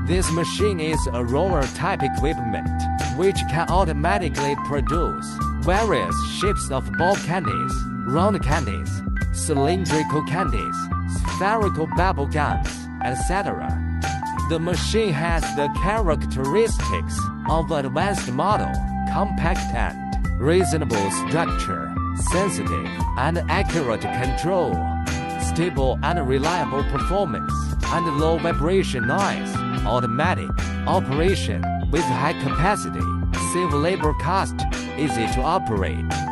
This machine is a roller-type equipment, which can automatically produce various shapes of ball candies, round candies, cylindrical candies, spherical bubble gums, etc. The machine has the characteristics of an advanced model, compact and reasonable structure, sensitive and accurate control, stable and reliable performance, and low vibration noise, automatic operation with high capacity, save labor cost, easy to operate.